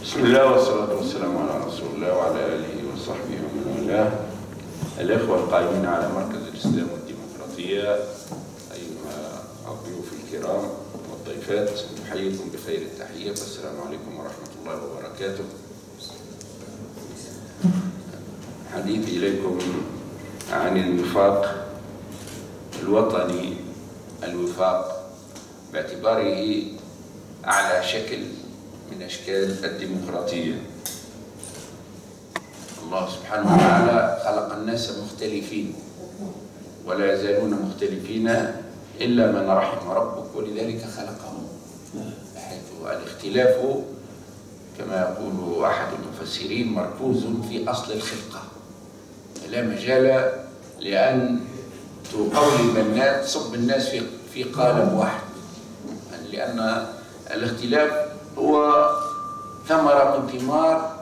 بسم الله والصلاة والسلام على رسول الله وعلى آله وصحبه ومن والاه. الإخوة القائمين على مركز الإسلام والديمقراطية، أيها الضيوف الكرام والضيفات، نحييكم بخير التحية والسلام عليكم ورحمة الله وبركاته. حديثي إليكم عن الوفاق الوطني، الوفاق باعتباره أعلى شكل من أشكال الديمقراطية. الله سبحانه وتعالى خلق الناس مختلفين ولا يزالون مختلفين إلا من رحم ربك، ولذلك خلقهم، بحيث الاختلاف كما يقول أحد المفسرين مركوز في أصل الخلقة، لا مجال لأن تقولب الناس، تصب الناس في قالب واحد، لأن الاختلاف هو ثمرة من ثمار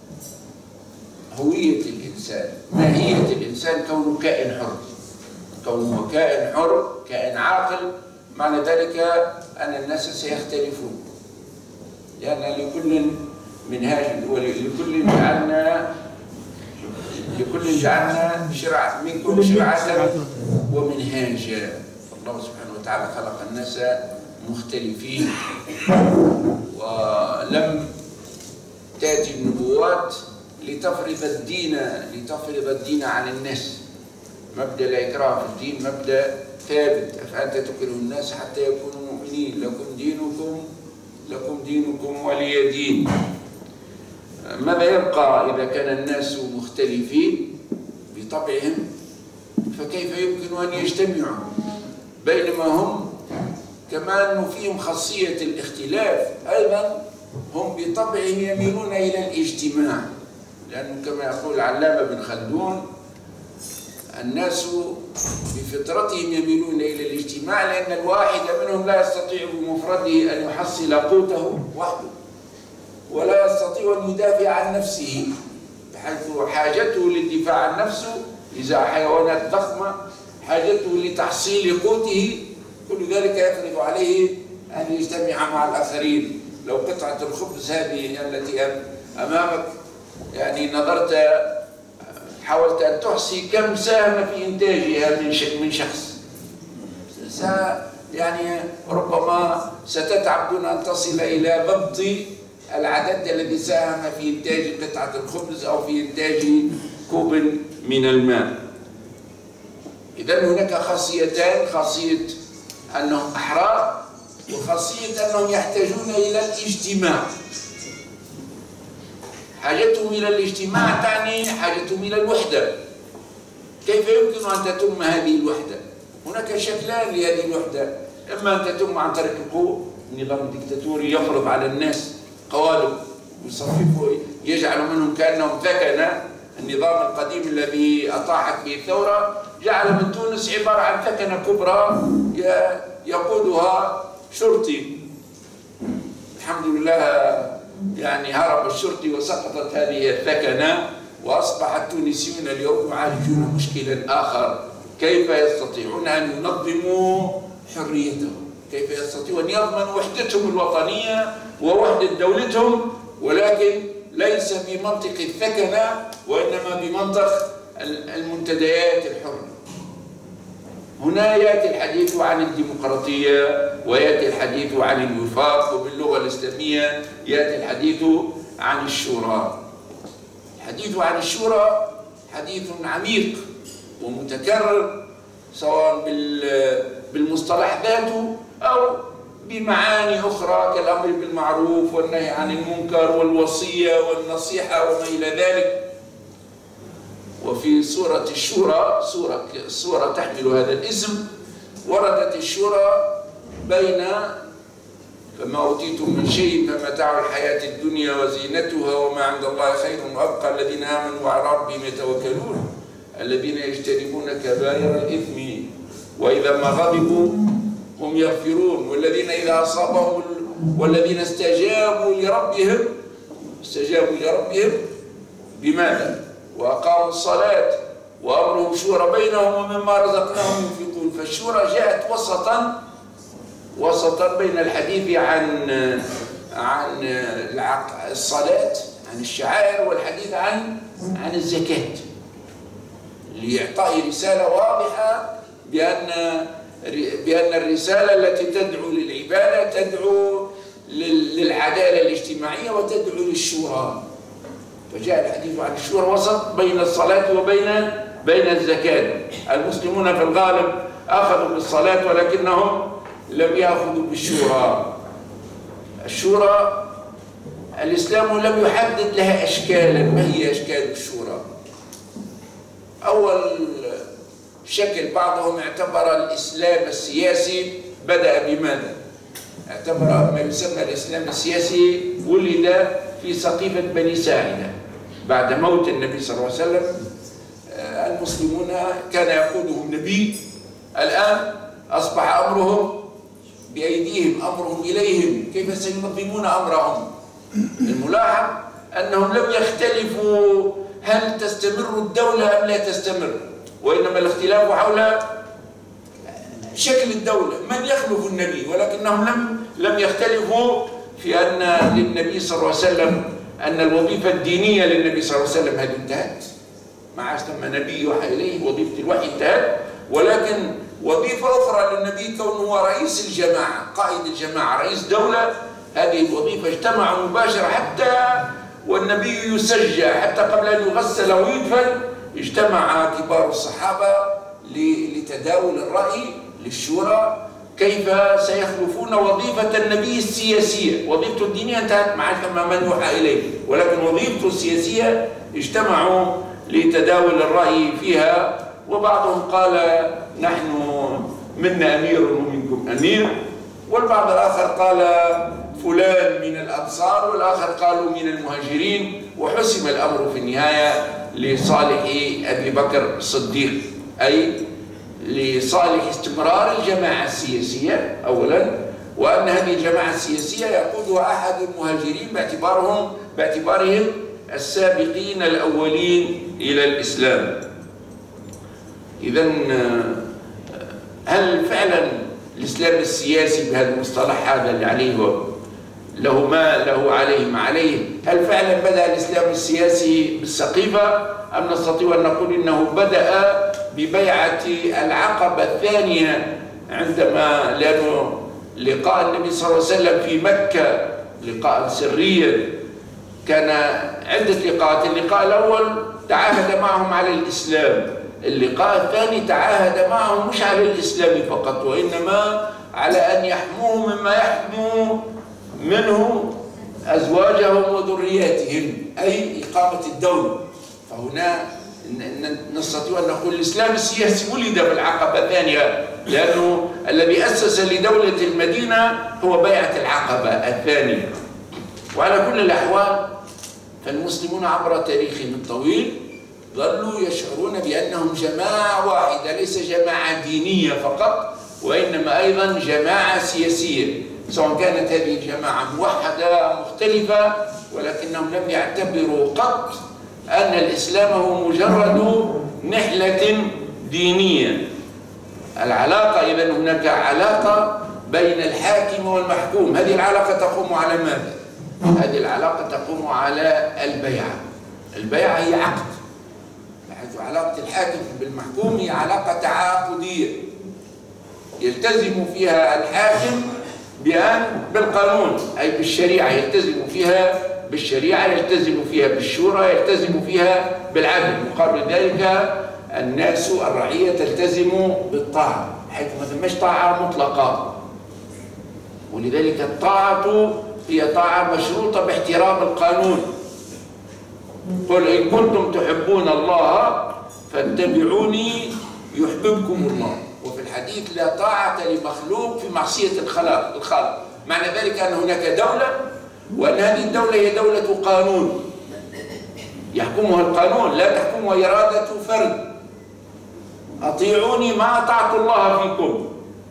هوية الإنسان، ماهية الإنسان، كونه كائن حر، كونه كائن حر، كائن عاقل. معنى ذلك أن الناس سيختلفون، لأن لكل منهاج ولكل جعلنا شرعة، منكم شرعة ومنهاجا. الله سبحانه وتعالى خلق الناس مختلفين، ولم تأتي النبوات لتفرض الدين عن الناس. مبدأ لا إكراه في الدين مبدأ ثابت، أفأنت تكره الناس حتى يكونوا مؤمنين، لكم دينكم ولي دين. ماذا يبقى إذا كان الناس مختلفين بطبعهم؟ فكيف يمكن أن يجتمعوا بينما هم كمان فيهم خاصية الاختلاف؟ أيضا هم بطبعهم يميلون إلى الاجتماع، لأنه كما يقول العلامة بن خلدون: الناس بفطرتهم يميلون إلى الاجتماع، لأن الواحد منهم لا يستطيع بمفرده أن يحصل قوته وحده، ولا يستطيع أن يدافع عن نفسه، بحيث حاجته للدفاع عن نفسه إذا حيوانات ضخمة، حاجته لتحصيل قوته، كل ذلك يفرض عليه أن يجتمع مع الآخرين. لو قطعة الخبز هذه التي أمامك، يعني نظرت، حاولت أن تحصي كم ساهم في إنتاجها من شخص، يعني ربما ستتعب دون أن تصل إلى ضبط العدد الذي ساهم في إنتاج قطعة الخبز أو في إنتاج كوب من الماء. إذن هناك خاصيتان: خاصية أنهم أحرار، وخاصية أنهم يحتاجون إلى الاجتماع. حاجتهم إلى الاجتماع تعني حاجتهم إلى الوحدة. كيف يمكن أن تتم هذه الوحدة؟ هناك شكلان لهذه الوحدة: إما أن تتم عن طريق القوة، النظام الدكتاتوري يفرض على الناس قوالب يصففوا، يجعل منهم كأنهم ثكنة. النظام القديم الذي أطاحت به الثورة جعل من تونس عبارة عن ثكنة كبرى يقودها شرطي. الحمد لله يعني هرب الشرطي وسقطت هذه الثكنة، وأصبح التونسيون اليوم يعالجون مشكلا آخر: كيف يستطيعون أن ينظموا حريتهم، كيف يستطيعون أن يضمنوا وحدتهم الوطنية ووحدة دولتهم، ولكن ليس بمنطق الثكنة وإنما بمنطق المنتديات الحرة. هنا يأتي الحديث عن الديمقراطية، ويأتي الحديث عن الوفاق، وباللغة الإسلامية يأتي الحديث عن الشورى. الحديث عن الشورى حديث عميق ومتكرر، سواء بالمصطلح ذاته أو بمعاني أخرى كالأمر بالمعروف والنهي عن المنكر والوصية والنصيحة وما إلى ذلك. وفي سورة الشورى، سورة تحمل هذا الاسم، وردت الشورى بين فما أوتيتم من شيء فمتاع الحياة الدنيا وزينتها وما عند الله خير وأبقى الذين آمنوا وعلى ربهم يتوكلون الذين يجتنبون كبائر الإثم وإذا ما غضبوا هم يغفرون والذين إذا أصابهم والذين استجابوا لربهم بماذا؟ وأقاموا الصلاة وأمرهم شورى بينهم ومما رزقناهم ينفقون. فالشورى جاءت وسطا بين الحديث عن الصلاة، عن الشعائر، والحديث عن الزكاة، لإعطاء رسالة واضحة بأن الرسالة التي تدعو للعبادة تدعو للعدالة الاجتماعية وتدعو للشورى. فجاء الحديث عن الشورى وسط بين الصلاة وبين الزكاة. المسلمون في الغالب أخذوا بالصلاة ولكنهم لم يأخذوا بالشورى. الشورى الإسلام لم يحدد لها أشكالا. ما هي أشكال الشورى؟ أول شكل بعضهم اعتبر الإسلام السياسي بدأ بماذا؟ اعتبر ما يسمى الإسلام السياسي ولد في سقيفة بني ساعدة بعد موت النبي صلى الله عليه وسلم. المسلمون كان يقودهم نبي، الآن أصبح أمرهم بأيديهم، أمرهم إليهم، كيف سينظمون أمرهم. الملاحظ أنهم لم يختلفوا هل تستمر الدولة أم لا تستمر، وإنما الاختلاف حول شكل الدولة، من يخلف النبي، ولكنهم لم يختلفوا في أن للنبي صلى الله عليه وسلم أن الوظيفة الدينية للنبي صلى الله عليه وسلم هذه انتهت، ما عادش ثم نبي يوحى إليه، وظيفة الوحي انتهت، ولكن وظيفة أخرى للنبي كونه هو رئيس الجماعة، قائد الجماعة، رئيس دولة. هذه الوظيفة اجتمعوا مباشرة حتى والنبي يسجى، حتى قبل أن يغسل ويدفن اجتمع كبار الصحابة لتداول الرأي للشورى كيف سيخلفون وظيفة النبي السياسية. وظيفته الدينية انتهت، ما عاد ثم من يوحى إليه، ولكن وظيفته السياسية اجتمعوا لتداول الرأي فيها. وبعضهم قال نحن منا أمير ومنكم أمير، والبعض الآخر قال فلان من الأنصار، والآخر قالوا من المهاجرين. وحسم الأمر في النهاية لصالح أبي بكر الصديق، أي لصالح استمرار الجماعة السياسية أولا، وأن هذه الجماعة السياسية يقودها أحد المهاجرين باعتبارهم السابقين الأولين إلى الإسلام. إذن هل فعلا الإسلام السياسي بهذا المصطلح هذا اللي عليه له ما له عليه ما عليه، هل فعلا بدأ الإسلام السياسي بالسقيفة، أم نستطيع أن نقول إنه بدأ ببيعة العقبة الثانية عندما لأنه لقاء النبي صلى الله عليه وسلم في مكة لقاء سريا كان عدة لقاءات. اللقاء الأول تعاهد معهم على الإسلام، اللقاء الثاني تعاهد معهم مش على الإسلام فقط، وإنما على أن يحموه مما يحمو منه أزواجهم وذرياتهم، أي إقامة الدولة. فهنا نستطيع أن نقول الإسلام السياسي ولد بالعقبة الثانية، لأنه الذي أسس لدولة المدينة هو بيعة العقبة الثانية. وعلى كل الأحوال فالمسلمون عبر تاريخهم الطويل ظلوا يشعرون بأنهم جماعة واحدة، ليس جماعة دينية فقط، وإنما أيضا جماعة سياسية، سواء كانت هذه الجماعة موحدة مختلفة، ولكنهم لم يعتبروا قط أن الإسلام هو مجرد نحلة دينية. العلاقة إذن هناك علاقة بين الحاكم والمحكوم. هذه العلاقة تقوم على ماذا؟ هذه العلاقة تقوم على البيعة. البيعة هي عقد، بحيث علاقة الحاكم بالمحكوم هي علاقة تعاقدية يلتزم فيها الحاكم بالقانون، أي بالشريعة، يلتزم فيها بالشريعة، يلتزم فيها بالشورى، يلتزم فيها بالعدل. مقابل ذلك الناس الرعية تلتزم بالطاعة، حيث ما ثماش طاعة مطلقة، ولذلك الطاعة هي طاعة مشروطة باحترام القانون. قل إن كنتم تحبون الله فاتبعوني يحببكم الله. وفي الحديث لا طاعة لمخلوق في معصية الخالق. معنى ذلك أن هناك دولة، وأن هذه الدولة هي دولة قانون يحكمها القانون، لا تحكمها إرادة فرد. أطيعوني ما أطعت الله فيكم.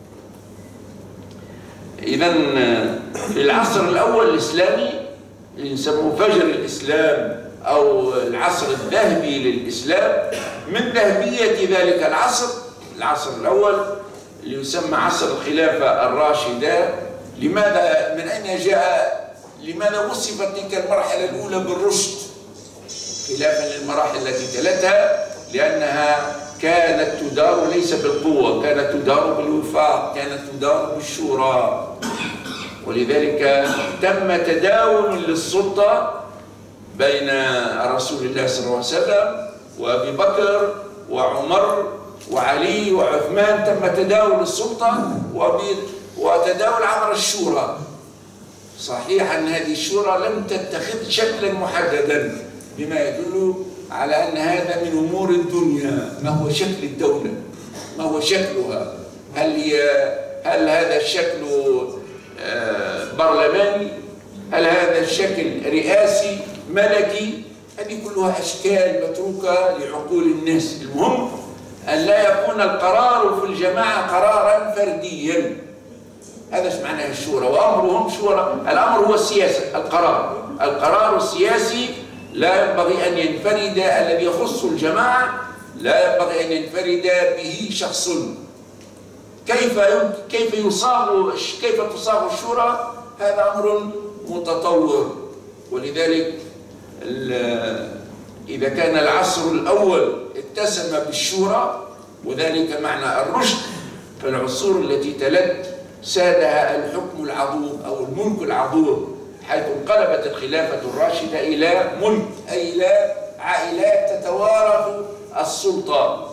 إذن في العصر الأول الإسلامي اللي نسموه فجر الإسلام أو العصر الذهبي للإسلام، من ذهبية ذلك العصر الأول اللي يسمى عصر الخلافة الراشدة. لماذا؟ من أين جاء؟ لماذا وصفت تلك المرحلة الأولى بالرشد خلافا للمراحل التي تلتها؟ لأنها كانت تدار ليس بالقوة، كانت تدار بالوفاق، كانت تدار بالشورى، ولذلك تم تداول للسلطة بين رسول الله صلى الله عليه وسلم وأبي بكر وعمر وعلي وعثمان. تم تداول السلطة وتداول عبر الشورى. صحيح أن هذه الشورى لم تتخذ شكلا محددا، بما يدل على أن هذا من أمور الدنيا. ما هو شكل الدولة؟ ما هو شكلها؟ هل هذا الشكل برلماني؟ هل هذا الشكل رئاسي ملكي؟ هذه كلها أشكال متروكة لعقول الناس. المهم أن لا يكون القرار في الجماعة قرارا فرديا. هذا ايش معناه الشورى؟ وأمرهم شورى. الأمر هو السياسة، القرار السياسي لا ينبغي أن ينفرد، الذي يخص الجماعة لا ينبغي أن ينفرد به شخص. كيف تصاغ الشورى؟ هذا أمر متطور. ولذلك إذا كان العصر الأول اتسم بالشورى وذلك معنى الرشد، فالعصور التي تلت سادها الحكم العضوض أو الملك العضوض، حيث انقلبت الخلافة الراشدة إلى ملك، أي إلى عائلات تتوارث السلطة.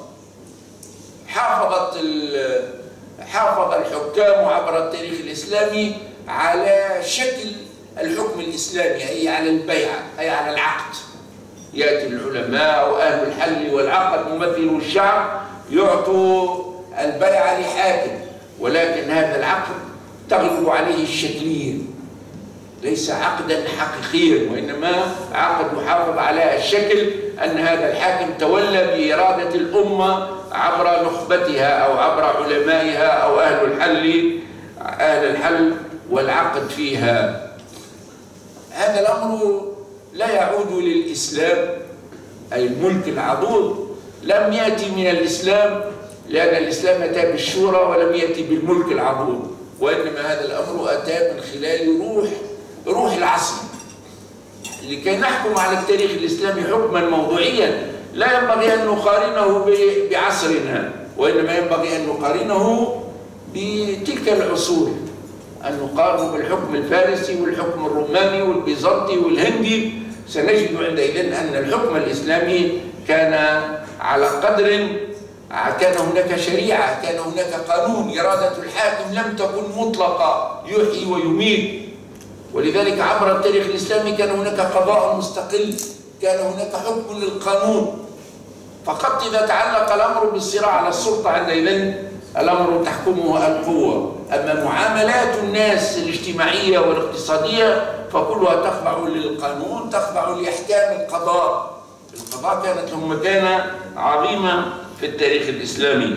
حافظ الحكام عبر التاريخ الإسلامي على شكل الحكم الإسلامي، أي على البيعة، أي على العقد. يأتي العلماء وأهل الحل والعقد ممثلو الشعب يعطوا البيعة لحاكم، ولكن هذا العقد تغلب عليه الشكلية، ليس عقدا حقيقيا، وإنما عقد يحافظ على الشكل، أن هذا الحاكم تولى بإرادة الأمة عبر نخبتها أو عبر علمائها أو أهل الحل والعقد فيها. هذا الأمر لا يعود للإسلام، أي الملك العضوض لم يأتي من الإسلام، لأن الإسلام أتى بالشورى ولم يأتي بالملك العضوض، وإنما هذا الأمر أتى من خلال روح العصر. لكي نحكم على التاريخ الإسلامي حكما موضوعيا لا ينبغي أن نقارنه بعصرنا، وإنما ينبغي أن نقارنه بتلك العصور، أن نقارنه بالحكم الفارسي والحكم الروماني والبيزنطي والهندي. سنجد عندئذ أن الحكم الإسلامي كان على قدر، كان هناك شريعة، كان هناك قانون. إرادة الحاكم لم تكن مطلقة يحيي ويميت، ولذلك عبر التاريخ الإسلامي كان هناك قضاء مستقل، كان هناك حكم للقانون. فقط إذا تعلق الأمر بالصراع على السلطة عندئذ الأمر تحكمه القوة. أما معاملات الناس الاجتماعية والاقتصادية فكلها تخضع للقانون، تخضع لأحكام القضاء. القضاء كانت له مكانة عظيمة في التاريخ الإسلامي.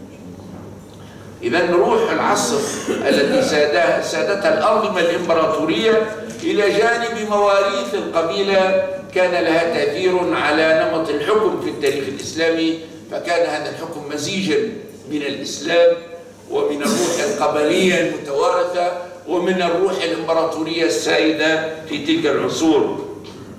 إذن روح العصر التي سادتها الأنظمة الإمبراطورية إلى جانب مواريث القبيلة كان لها تأثير على نمط الحكم في التاريخ الإسلامي. فكان هذا الحكم مزيجا من الإسلام ومن الروح القبلية المتوارثة ومن الروح الإمبراطورية السائدة في تلك العصور.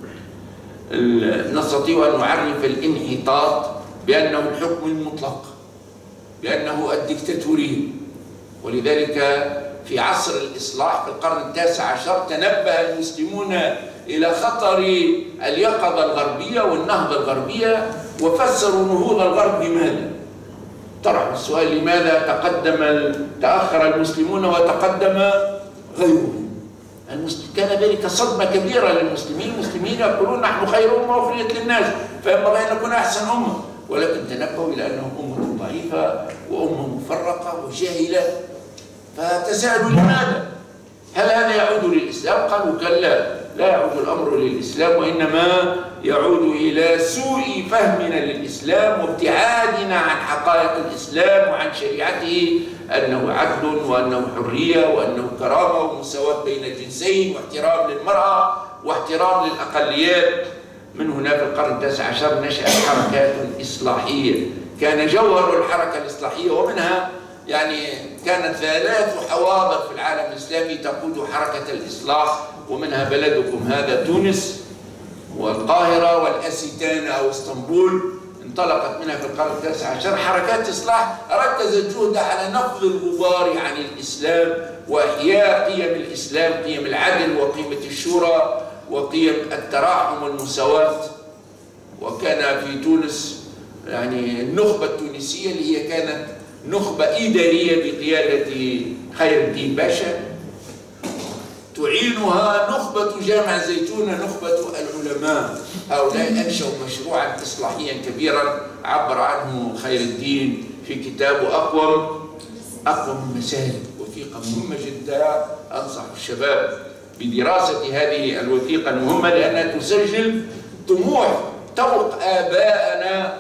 نستطيع أن نعرف الانحطاط بأنه الحكم المطلق، بأنه الدكتاتورية. ولذلك في عصر الإصلاح في القرن ال19 تنبه المسلمون إلى خطر اليقظة الغربية والنهضة الغربية، وفسروا نهوض الغرب بماذا؟ طرحوا السؤال: لماذا تأخر المسلمون وتقدم غيرهم؟ كان ذلك صدمة كبيرة للمسلمين. المسلمين يقولون نحن خير أمة أخرجت للناس، فينبغي أن نكون أحسن أمة، ولكن تنبهوا إلى أنهم أمة ضعيفة وأمة مفرقة وجاهلة. فتساءلوا لماذا؟ هل هذا يعود للإسلام؟ قالوا كلا، لا يعود الأمر للإسلام، وإنما يعود إلى سوء فهمنا للإسلام وابتعادنا عن حقائق الإسلام وعن شريعته، أنه عدل وأنه حرية وأنه كرامة ومساواة بين الجنسين واحترام للمرأة واحترام للأقليات. من هنا في القرن ال19 نشأت حركات إصلاحية، كان جوهر الحركة الإصلاحية، ومنها كانت 3 حواضر في العالم الإسلامي تقود حركة الإصلاح ومنها بلدكم هذا تونس والقاهرة والأستانة أو اسطنبول، انطلقت منها في القرن ال19 حركات إصلاح ركزت جهدها على نفض الغبار عن الإسلام وإحياء قيم الإسلام، قيم العدل وقيمة الشورى وقيم التراحم والمساواة. وكان في تونس يعني النخبة التونسية اللي هي كانت نخبة إدارية بقيادة خير الدين باشا، تعينها نخبة جامع زيتونة، نخبة العلماء. هؤلاء أنشأوا مشروعا إصلاحيا كبيرا عبر عنه خير الدين في كتابه أقوم المسالك، وثيقة مهمة جدا. أنصح الشباب بدراسة هذه الوثيقة المهمة لأنها تسجل طموح توق آبائنا،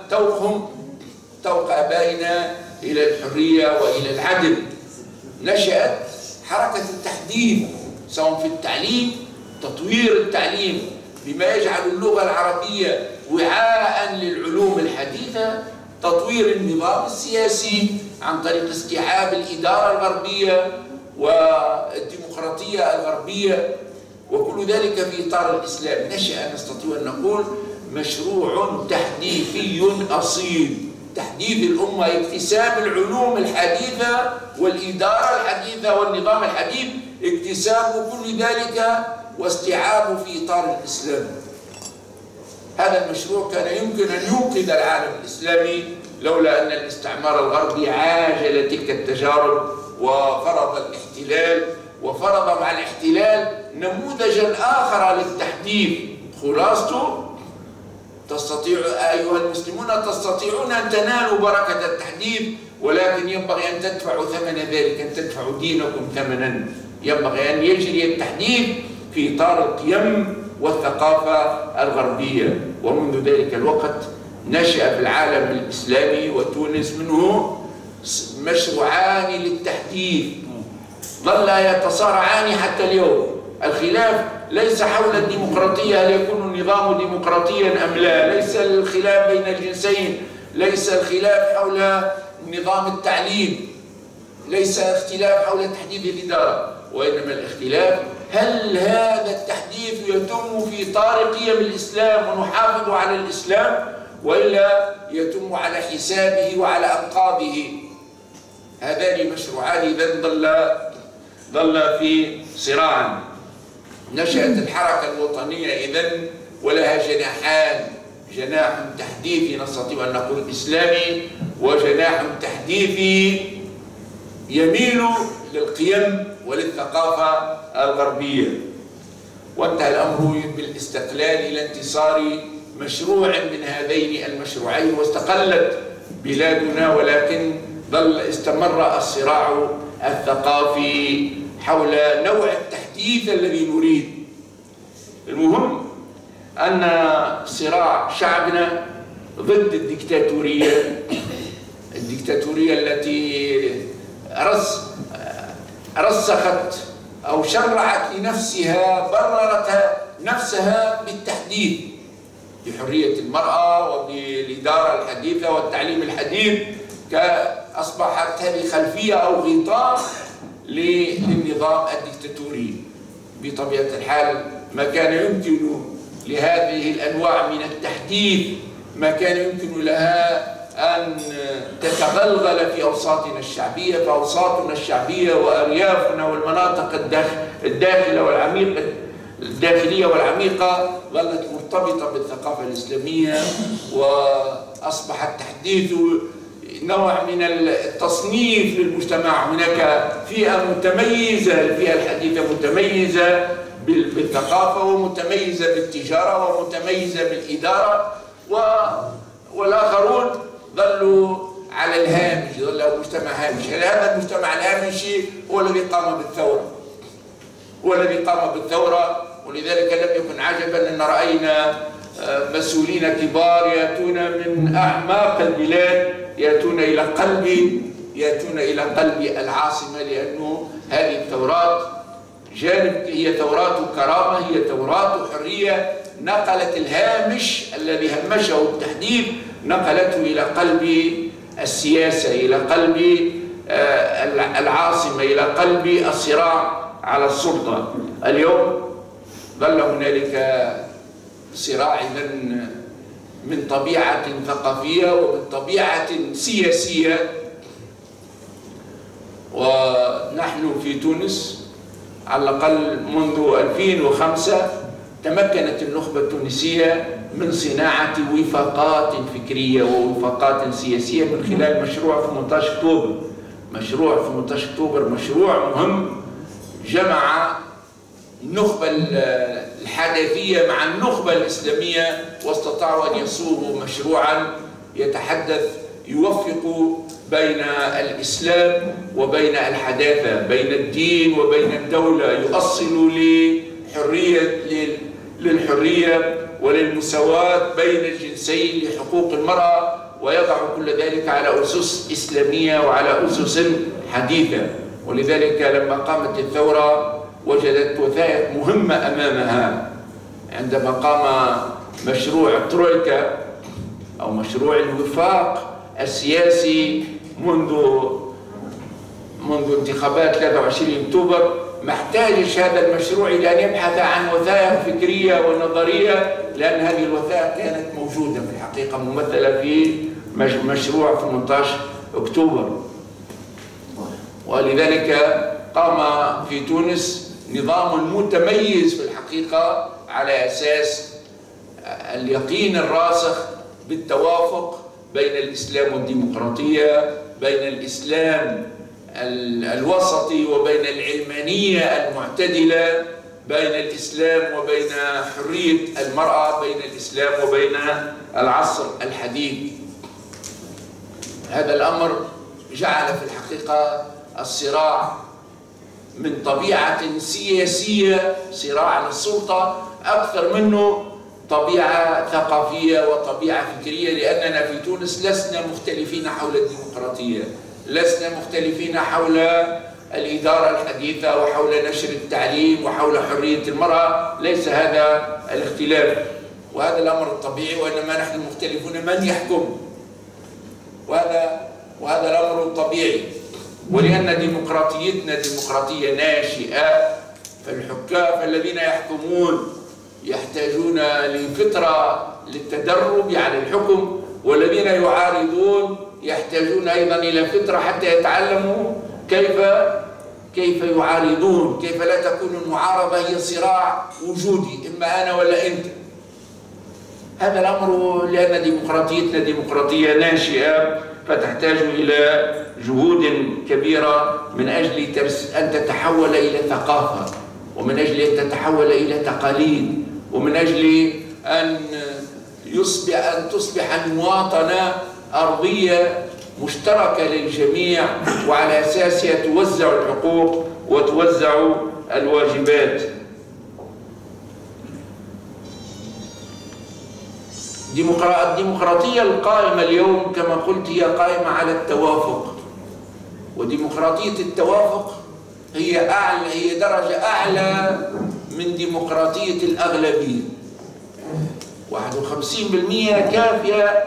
توق آبائنا إلى الحرية وإلى العدل. نشأت حركة التحديث سواء في التعليم، تطوير التعليم بما يجعل اللغة العربية وعاء للعلوم الحديثة، تطوير النظام السياسي عن طريق استيعاب الإدارة الغربية والديمقراطية الغربية، وكل ذلك في إطار الإسلام. نشأ نستطيع أن نقول مشروع تحديثي أصيل، تحديث الأمة، اكتساب العلوم الحديثة والإدارة الحديثة والنظام الحديث، اكتساب كل ذلك واستيعابه في إطار الإسلام. هذا المشروع كان يمكن أن ينقذ العالم الإسلامي لولا أن الاستعمار الغربي عاجل تلك التجارب وفرض الاحتلال، وفرض مع الاحتلال نموذجا آخر للتحديث. خلاصته تستطيع أيها المسلمون تستطيعون أن تنالوا بركة التحديث، ولكن ينبغي أن تدفعوا ثمن ذلك، أن تدفعوا دينكم ثمنا. ينبغي أن يجري التحديث في إطار القيم والثقافة الغربية. ومنذ ذلك الوقت نشأ في العالم الإسلامي وتونس منه مشروعان للتحديث ظلا يتصارعان حتى اليوم. الخلاف ليس حول الديمقراطية، هل يكون النظام ديمقراطيا أم لا، ليس الخلاف بين الجنسين، ليس الخلاف حول نظام التعليم، ليس اختلاف حول تحديد الإدارة، وإنما الاختلاف هل هذا التحديث يتم في إطار قيم الإسلام ونحافظ على الإسلام، وإلا يتم على حسابه وعلى أنقاضه. هذان مشروعان إذن ظل في صراع. نشأت الحركة الوطنية إذن ولها جناحان، جناح تحديثي نستطيع أن نقول إسلامي، وجناح تحديثي يميل للقيم وللثقافة الغربية. وانتهى الأمر بالاستقلال إلى انتصار مشروع من هذين المشروعين، واستقلت بلادنا، ولكن استمر الصراع الثقافي حول نوع التحديث الذي نريد. المهم أن صراع شعبنا ضد الدكتاتورية التي رسخت أو شرعت لنفسها، بررت نفسها بالتحديث، بحرية المرأة وبالإدارة الحديثة والتعليم الحديث. أصبحت هذه خلفية أو غطاء للنظام الدكتاتوري. بطبيعة الحال ما كان يمكن لهذه الأنواع من التحديث، ما كان يمكن لها أن تتغلغل في أوساطنا الشعبية، فأوساطنا الشعبية وأريافنا والمناطق الداخلية والعميقة ظلت مرتبطة بالثقافة الإسلامية، وأصبح التحديث نوع من التصنيف للمجتمع. هناك فئة متميزة، الفئة الحديثة متميزة بالثقافة ومتميزة بالتجارة ومتميزة بالإدارة، والآخرون ظلوا على الهامش، ظلوا مجتمع هامشي. هذا المجتمع الهامشي هو الذي قام بالثورة، ولذلك لم يكن عجبا أن رأينا مسؤولين كبار يأتون من أعماق البلاد، يأتون إلى قلب العاصمة، لأنه هذه الثورات هي ثورات كرامة، هي ثورات حرية، نقلت الهامش الذي همشه التحديث، نقلته إلى قلب السياسة، إلى قلب العاصمة، إلى قلب الصراع على السلطة. اليوم ظل هنالك صراع من طبيعة ثقافية ومن طبيعة سياسية. ونحن في تونس على الأقل منذ 2005 تمكنت النخبة التونسية من صناعة وفاقات فكرية ووفاقات سياسية من خلال مشروع 18 أكتوبر. مشروع 18 أكتوبر مشروع مهم جمع النخبة الحداثية مع النخبة الإسلامية، واستطاعوا أن يصوغوا مشروعا يوفق بين الإسلام وبين الحداثة، بين الدين وبين الدولة، يؤصل للحرية وللمساواة بين الجنسين، لحقوق المرأة، ويضع كل ذلك على أسس إسلامية وعلى أسس حديثة. ولذلك لما قامت الثورة وجدت وثائق مهمة أمامها عندما قام مشروع الترويكا أو مشروع الوفاق السياسي منذ انتخابات 23 أكتوبر. ما احتاجش هذا المشروع إلى أن يبحث عن وثائق فكرية ونظرية، لأن هذه الوثائق كانت موجودة في الحقيقة ممثلة في مشروع 18 أكتوبر. ولذلك قام في تونس نظام متميز في الحقيقة على أساس اليقين الراسخ بالتوافق بين الإسلام والديمقراطية، بين الإسلام الوسطي وبين العلمانية المعتدلة، بين الإسلام وبين حرية المرأة، بين الإسلام وبين العصر الحديث. هذا الأمر جعل في الحقيقة الصراع من طبيعة سياسية، صراع للسلطة، أكثر منه طبيعة ثقافية وطبيعة فكرية، لأننا في تونس لسنا مختلفين حول الديمقراطية، لسنا مختلفين حول الإدارة الحديثة وحول نشر التعليم وحول حرية المرأة، ليس هذا الاختلاف، وهذا الأمر الطبيعي، وإنما نحن مختلفون من يحكم، وهذا الأمر الطبيعي. ولأن ديمقراطيتنا ديمقراطية ناشئة، فالحكام الذين يحكمون يحتاجون لفترة للتدرب على الحكم، والذين يعارضون يحتاجون أيضا إلى فترة حتى يتعلموا كيف يعارضون، كيف لا تكون المعارضة هي صراع وجودي، إما أنا ولا أنت. هذا الأمر لأن ديمقراطيتنا ديمقراطية ناشئة، فتحتاج إلى جهود كبيرة من أجل أن تتحول إلى ثقافة، ومن أجل أن تتحول إلى تقاليد، ومن أجل أن تصبح المواطنة أرضية مشتركة للجميع، وعلى أساسها توزع الحقوق وتوزع الواجبات. الديمقراطية القائمة اليوم كما قلت هي قائمة على التوافق، وديمقراطية التوافق هي درجة أعلى من ديمقراطية الأغلبية. 51% كافية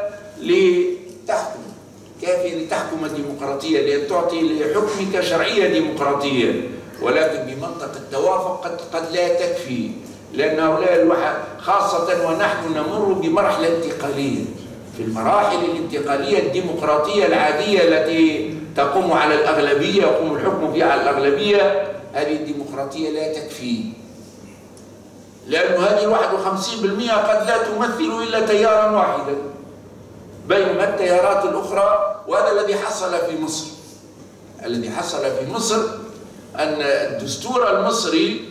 لتحكم الديمقراطية، لأن تعطي لحكمك شرعية ديمقراطية، ولكن بمنطق التوافق قد لا تكفي، لأن هؤلاء خاصة ونحن نمر بمرحلة انتقالية. في المراحل الانتقالية الديمقراطية العادية التي تقوم على الأغلبية، يقوم الحكم فيها على الأغلبية، هذه الديمقراطية لا تكفي، لأن هذه 51% قد لا تمثل إلا تيارا واحدا بينما التيارات الأخرى. وهذا الذي حصل في مصر. الذي حصل في مصر أن الدستور المصري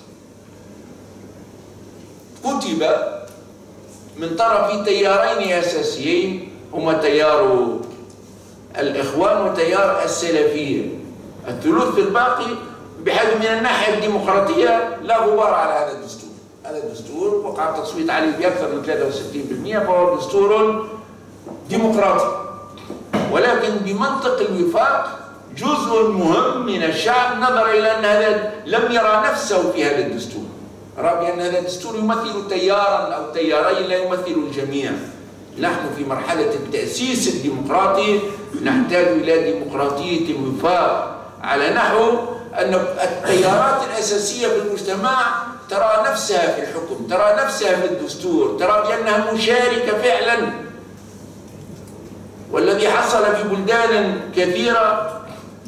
كتب من طرف تيارين أساسيين، هما تيار الإخوان وتيار السلفية، الثلث الباقي بحيث من الناحية الديمقراطية لا غبار على هذا الدستور. هذا الدستور وقع التصويت عليه بأكثر من 63%، فهو دستور ديمقراطي، ولكن بمنطق الوفاق جزء مهم من الشعب نظر إلى أن هذا لم يرى نفسه في هذا الدستور، رأى بأن هذا الدستور يمثل تيارا أو تيارين لا يمثل الجميع. نحن في مرحلة التأسيس الديمقراطي نحتاج إلى ديمقراطية الوفاق، على نحو أن التيارات الأساسية في المجتمع ترى نفسها في الحكم، ترى نفسها في الدستور، ترى بأنها مشاركة فعلا. والذي حصل في بلدان كثيرة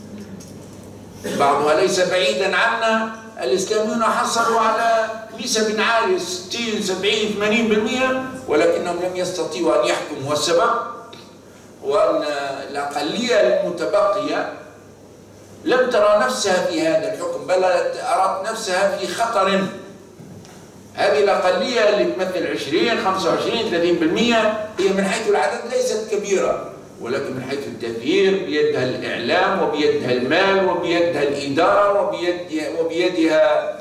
بعضها ليس بعيدا عنا، الإسلاميون حصلوا على نسب عالية 60 70 80%، ولكنهم لم يستطيعوا أن يحكموا. والسبب وأن الأقلية المتبقية لم ترى نفسها في هذا الحكم، بل أرت نفسها في خطر. هذه الأقلية اللي تمثل 20 25 30% هي من حيث العدد ليست كبيرة، ولكن من حيث التأثير بيدها الإعلام وبيدها المال وبيدها الإدارة وبيدها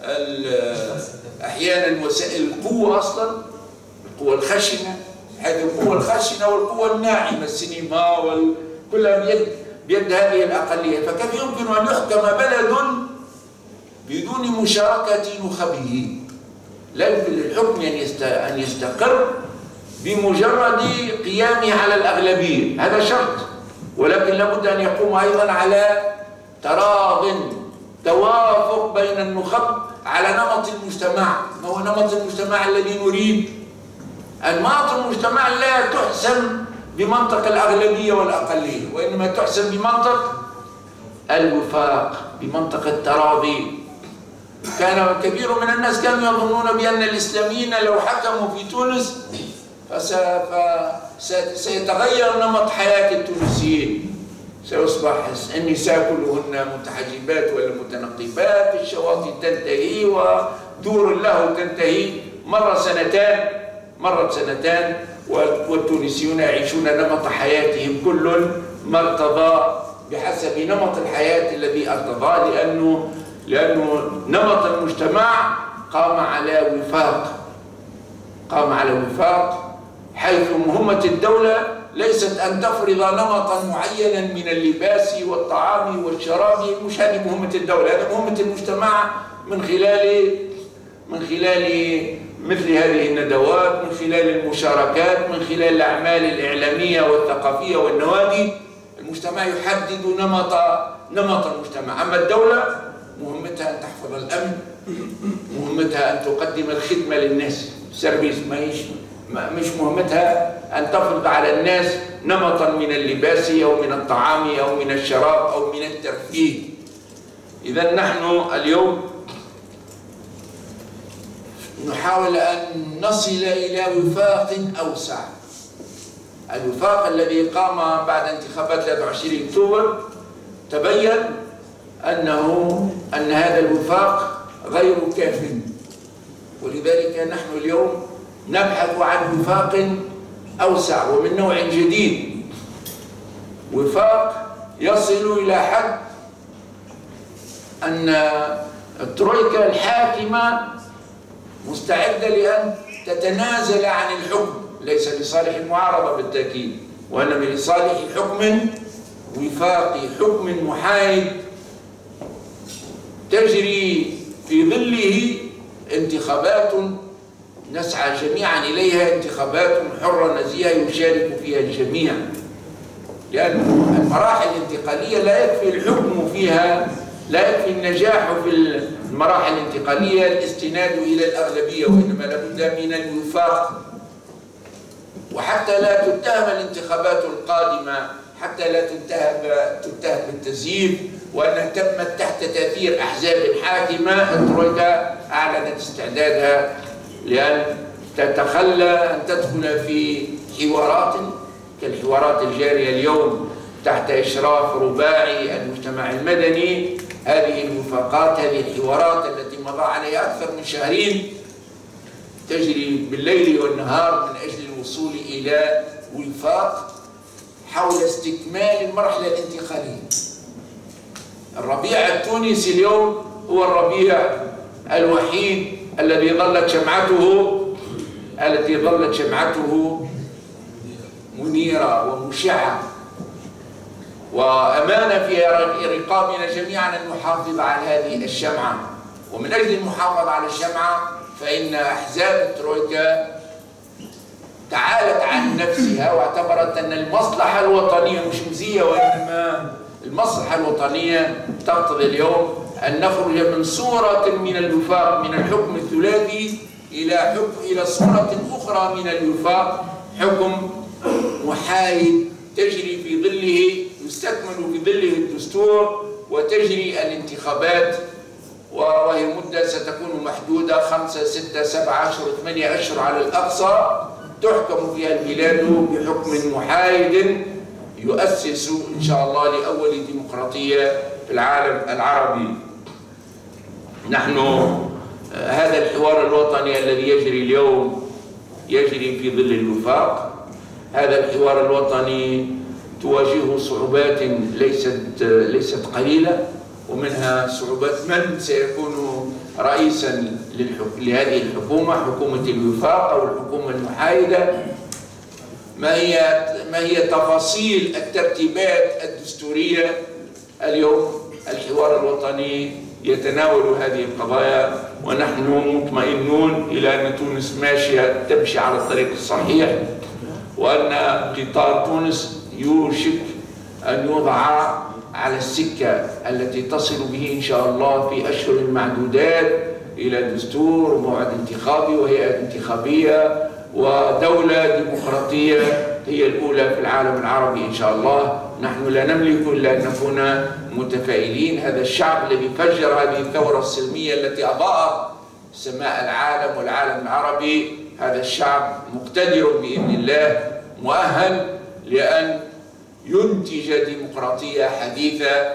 أحيانا وسائل القوة، أصلا القوة الخشنة، حيث القوة الخشنة والقوة الناعمة، السينما كلها بيد هذه الأقلية. فكيف يمكن أن يحكم بلد بدون مشاركة نخبه؟ لا يمكن للحكم أن يستقر بمجرد قيامه على الأغلبية، هذا شرط، ولكن لابد أن يقوم أيضا على تراض توافق بين النخب على نمط المجتمع. ما هو نمط المجتمع الذي نريد؟ أنماط المجتمع لا تحسم بمنطق الأغلبية والأقلية، وإنما تحسم بمنطق الوفاق، بمنطق التراضي. كان كثير من الناس كانوا يظنون بأن الإسلاميين لو حكموا في تونس سيتغير نمط حياة التونسيين، سيصبح النساء كلهن متحجبات ولا متنقبات، الشواطئ تنتهي ودور اللهو تنتهي، مرت سنتان والتونسيون يعيشون نمط حياتهم كل ما ارتضى بحسب نمط الحياة الذي ارتضاه، لأنه نمط المجتمع قام على وفاق، حيث مهمة الدولة ليست أن تفرض نمطا معينا من اللباس والطعام والشراب، مش هذه مهمة الدولة، هذه مهمة المجتمع من خلال مثل هذه الندوات، من خلال المشاركات، من خلال الأعمال الإعلامية والثقافية والنوادي. المجتمع يحدد نمط المجتمع. أما الدولة مهمتها أن تحفظ الأمن، مهمتها أن تقدم الخدمة للناس، سيرفيس، مش مهمتها أن تفرض على الناس نمطا من اللباس أو من الطعام أو من الشراب أو من الترفيه. إذا نحن اليوم نحاول أن نصل إلى وفاق أوسع. الوفاق الذي قام بعد انتخابات 23 أكتوبر تبين أن هذا الوفاق غير كاف، ولذلك نحن اليوم نبحث عن وفاق أوسع ومن نوع جديد، وفاق يصل إلى حد أن الترويكا الحاكمة مستعدة لأن تتنازل عن الحكم، ليس لصالح المعارضة بالتأكيد، وإنما لصالح حكم وفاقي، حكم محايد تجري في ظله انتخابات نسعى جميعا إليها، انتخابات حرة نزيهة يشارك فيها الجميع، لأن المراحل الانتقالية لا يكفي الحكم فيها، لا يكفي النجاح في المراحل الانتقالية الاستناد إلى الأغلبية، وإنما لابد من الوفاق. وحتى لا تتهم الانتخابات القادمة، حتى لا تتهم بالتزييف وأنها تمت تحت تأثير أحزاب حاكمة، الترويكا أعلنت استعدادها لأن تتخلى أن تدخل في حوارات كالحوارات الجارية اليوم تحت إشراف رباعي المجتمع المدني. هذه الوفاقات، هذه الحوارات التي مضى عليها أكثر من شهرين تجري بالليل والنهار من أجل الوصول إلى وفاق حول استكمال المرحلة الانتقالية. الربيع التونسي اليوم هو الربيع الوحيد الذي ظلت شمعته منيرة ومشعة، وأمانة في رقابنا جميعا أن نحافظ على هذه الشمعة. ومن أجل المحافظة على الشمعة فإن أحزاب الترويكا تعالت عن نفسها واعتبرت أن المصلحة الوطنية مش مزية، وإنما المصلحة الوطنية تقتضي اليوم أن نخرج من صورة من الوفاق من الحكم الثلاثي إلى صورة أخرى من الوفاق، حكم محايد تجري في ظله يستكمل في ظله الدستور وتجري الانتخابات، وهي مدة ستكون محدودة 5 6 7 10 8 أشهر على الأقصى، تحكم فيها البلاد بحكم محايد يؤسس إن شاء الله لأول ديمقراطية في العالم العربي. نحن هذا الحوار الوطني الذي يجري اليوم يجري في ظل الوفاق. هذا الحوار الوطني تواجهه صعوبات ليست قليلة، ومنها صعوبات من سيكون رئيسا لهذه الحكومة، حكومة الوفاق أو الحكومة المحايدة. ما هي تفاصيل الترتيبات الدستورية؟ اليوم الحوار الوطني يتناول هذه القضايا، ونحن مطمئنون إلى أن تونس تمشي على الطريق الصحيح، وأن قطار تونس يوشك أن يوضع على السكة التي تصل به إن شاء الله في أشهر معدودات إلى دستور وموعد انتخابي وهيئة انتخابية ودولة ديمقراطية هي الأولى في العالم العربي إن شاء الله. نحن لا نملك إلا أن نكون متفائلين. هذا الشعب الذي فجر هذه الثورة السلمية التي أضاءت سماء العالم والعالم العربي، هذا الشعب مقتدر بإذن الله، مؤهل لأن ينتج ديمقراطية حديثة،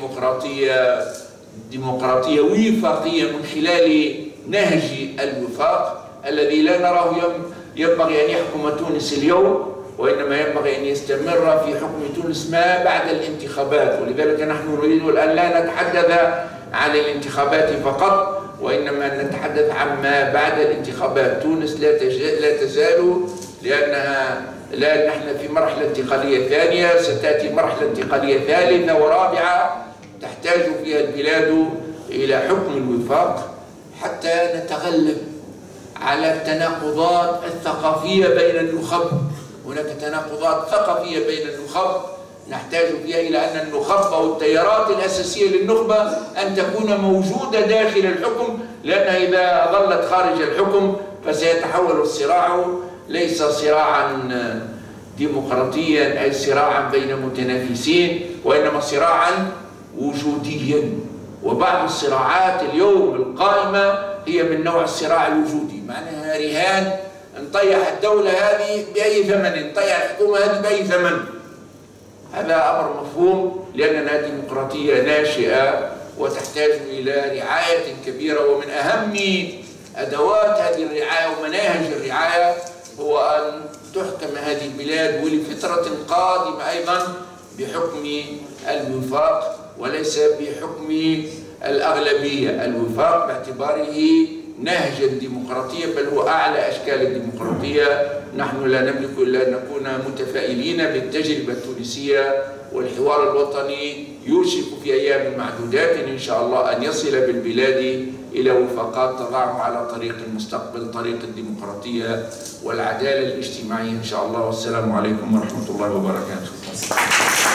ديمقراطية وفاقية من خلال نهج الوفاق الذي لا نراه ينبغي أن يحكم تونس اليوم، وإنما ينبغي أن يستمر في حكم تونس ما بعد الانتخابات. ولذلك نحن نريد الآن لا نتحدث عن الانتخابات فقط، وإنما نتحدث عن ما بعد الانتخابات. تونس لا تزال لأن نحن في مرحلة انتقالية ثانية، ستأتي مرحلة انتقالية ثالثة ورابعة تحتاج فيها البلاد إلى حكم الوفاق حتى نتغلب على التناقضات الثقافية بين النخب. هناك تناقضات ثقافية بين النخب نحتاج فيها إلى أن النخب أو التيارات الأساسية للنخبة أن تكون موجودة داخل الحكم، لأنها إذا ظلت خارج الحكم فسيتحول الصراع ليس صراعا ديمقراطيا أي صراعا بين متنافسين، وإنما صراعا وجوديا. وبعض الصراعات اليوم القائمة هي من نوع الصراع الوجودي، معناها رهان نطيح الدولة هذه بأي ثمن، نطيح الحكومة هذه بأي ثمن. هذا أمر مفهوم لأننا ديمقراطية ناشئة وتحتاج إلى رعاية كبيرة، ومن أهم أدوات هذه الرعاية ومناهج الرعاية هو أن تحكم هذه البلاد ولفترة قادمة أيضا بحكم الوفاق وليس بحكم الأغلبية. الوفاق باعتباره نهجا ديمقراطيا بل هو أعلى أشكال الديمقراطية. نحن لا نملك إلا أن نكون متفائلين بالتجربة التونسية، والحوار الوطني يوشك في أيام معدودات إن شاء الله أن يصل بالبلاد إلى وفاقات تضعه على طريق المستقبل، طريق الديمقراطية والعدالة الاجتماعية إن شاء الله. والسلام عليكم ورحمة الله وبركاته.